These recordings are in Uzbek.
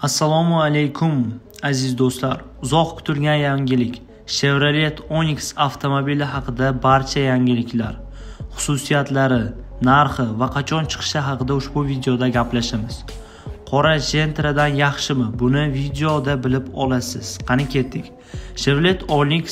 Assalomu alaykum aziz do'stlar. Uzoq kutilgan yangilik. Chevrolet Onix avtomobili haqida barcha yangiliklar, xususiyatlari, narxi va qachon chiqishi haqida ushbu videoda gaplashamiz. Qora Gentra'dan yaxshimi? Buni videoda bilib olasiz. Qani ketdik. Chevrolet Onix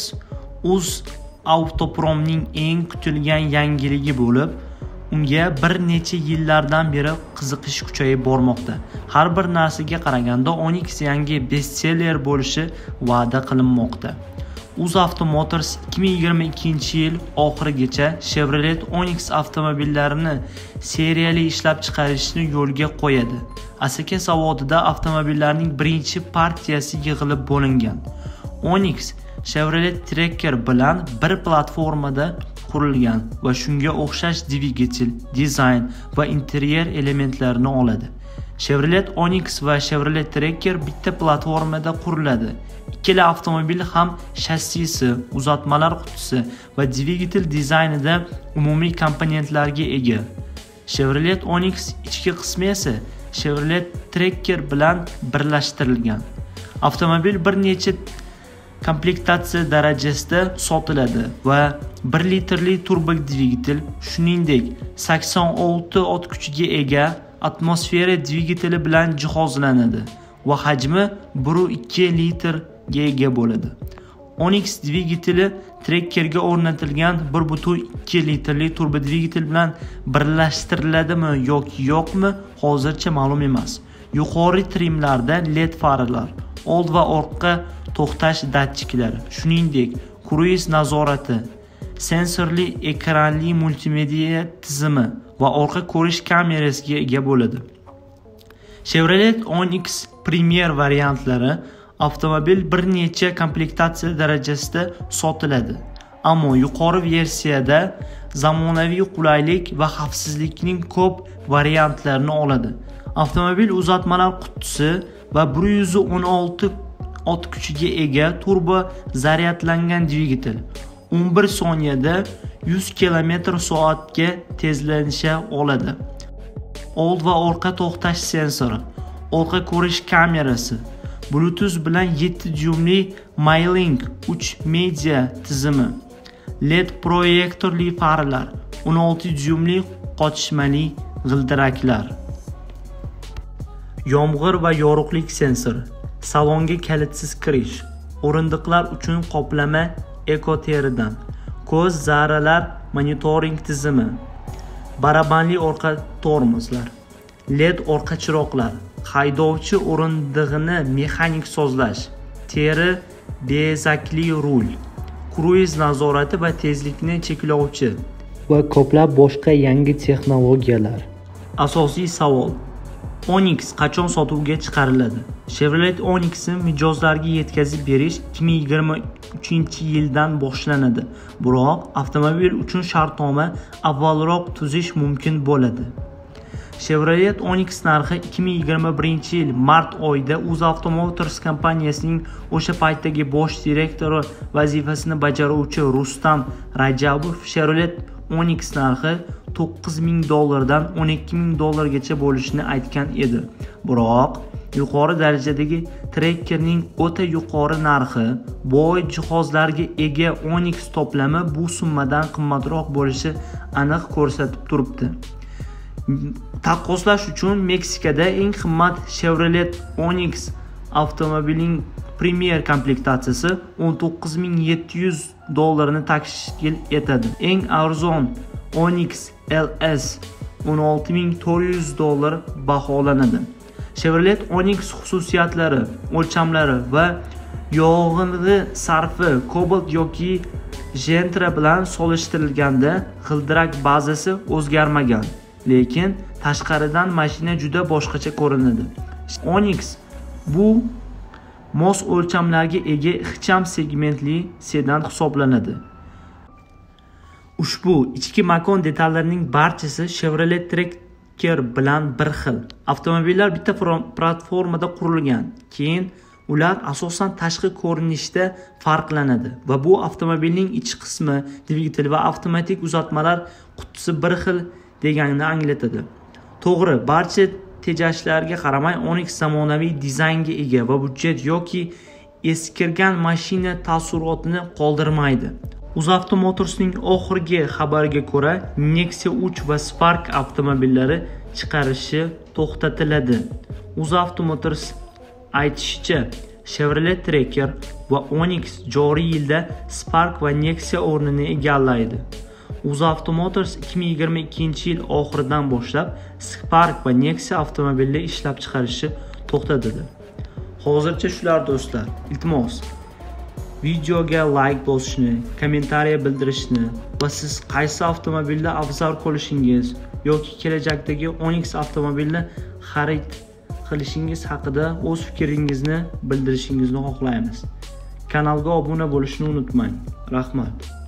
UzAutopromning eng kutilgan yangiligi bo'lib, unga bir necha yillardan beri qiziqish kuchayib bormoqda. Har bir narsaga qaraganda Onix yangi bestseller bo'lishi va'da qilinmoqda. UzAuto Motors 2022-yil oxirigacha Chevrolet Onix avtomobillarini seriyali ishlab chiqarishni yo'lga qo'yadi. Asaka zavodida avtomobillarning birinchi partiyasi yig'ilib bo'lingan. Onix Chevrolet Tracker bilan bir platformada qurilgan va shunga o'xshash dvigatel, dizayn va interyer elementlarini oladi. Chevrolet Onix va Chevrolet Tracker bitta platformada quriladi. Ikkala avtomobil ham shassisi, uzatmalar qutisi va dvigatel dizaynida umumiy komponentlarga ega. Chevrolet Onix ichki qismi esa Chevrolet Tracker bilan birlashtirilgan. Avtomobil bir necha komplektatsiya darajasida sotiladi va 1 litrli turbo dvigatel, shuningdek 86 ot kuchiga ega atmosfera dvigateli bilan jihozlanadi va hajmi 1.2 litrga ega bo'ladi. Onix dvigateli Trackerga o'rnatilgan 1.2 litrli turbo dvigatel bilan birlashtiriladimi yoki yo'qmi hozircha ma'lum emas. Yuqori trimlarda LED faralar, old va orqa to'xtash datchiklari, shuningdek kruiz nazorati, sensorli ekranli multimedia tizimi va orqa ko'rish kamerasiga ega bo'ladi. Chevrolet Onix Premier variantlari avtomobil bir necha komplektatsiya darajasida sotiladi. Ammo yuqori versiyada zamonaviy qulaylik va xavfsizlikning ko'p variantlarini oladi. Avtomobil uzatmalar qutisi va 116 ot kuchiga ega turbo zaryadlangan dvigatel 11 soniyada 100 km/soatga tezlanisha oladi. Old va orqa to'xtash sensori, orqa ko'rish kamerasi, Bluetooth bilan 7 dyumli MyLink 3 media tizimi, LED proyektorli faralar, 16 dyumli qochishmali g'ildiraklar, yomg'ir va yorug'lik sensori, salonga kalitsiz kirish, o'rindiqlar uchun qoplama ekoteridan, ko'z zarralar monitoring tizimi, barabanli orqa tormozlar, LED orqa chiroqlar, haydovchi o'rindig'ini mexanik sozlash, teri bezakli rul, kruiz nazorati va tezlikni cheklovchi va ko'plab boshqa yangi texnologiyalar. Asosiy savol: Onix qachon sotuvga chiqariladi? Chevrolet Onix'ni mijozlarga yetkazib berish 2023-yildan boshlanadi. Biroq avtomobil uchun shartnoma avvalroq tuzish mumkin bo'ladi. Chevrolet Onix narxi 2021-yil mart oyida UzAuto Motors kompaniyasining o'sha paytdagi bosh direktori vazifasini bajaruvchi Rustam Rajabov Chevrolet Onix narxi $9,000 dan $12,000 bo'lishini aytgan edi. Biroq yuqori darajadagi Trackerning o'ta yuqori narxi, boy jihozlarga ega Onix to'plami bu summadan qimmatroq bo'lishi aniq ko'rsatib turibdi. Taqqoslash uchun Meksikada eng qimmat Chevrolet Onix avtomobilining Premier komplektatsiyasi $19,700 ni tashkil etadi. Eng arzon Onix LS $16,400 baholanadi. Chevrolet Onix xususiyatlari, o'lchamlari va yog'inli sarfi Cobalt yoki Gentra bilan solishtirilganda g'ildirak bazasi o'zgarmagan, lekin tashqaridan mashina juda boshqacha ko'rinadi. Onix bu mos o'lchamlarga ega ixcham segmentli sedan hisoblanadi. Ushbu ichki makon detallarining barchasi Chevrolet Tracker bilan bir xil. Avtomobillar bitta platformada qurilgan, keyin ular asosan tashqi ko'rinishda farqlanadi va bu avtomobilning ichki qismi, dvigatel va avtomatik uzatmalar qutisi bir xil deganini anglatadi. To'g'ri, barcha tejashlarga qaramay Onyx zamonaviy dizaynga ega va budjet yoki eskirgan mashina taassurotini qoldirmaydi. UzAuto Motors'ning oxirgi xabariga ko'ra, Nexia 3 va Spark avtomobillari chiqarishi to'xtatiladi. UzAuto Motors aytishicha, Chevrolet Tracker va Onyx joriy yilda Spark va Nexia o'rnini egallaydi. UzAuto Motors 2022-yil oxiridan boshlab Spark va Nexia avtomobillari ishlab chiqarishi to'xtatadi. Hozircha shular do'stlar. Iltimos, videoga like bosishni, kommentariya bildirishni va siz qaysi avtomobilni afzal ko'rishingiz yoki kelajakdagi Onyx avtomobilni xarid qilishingiz haqida o'z fikringizni bildirishingizni xohlaymiz. Kanalga obuna bo'lishni unutmang. Rahmat.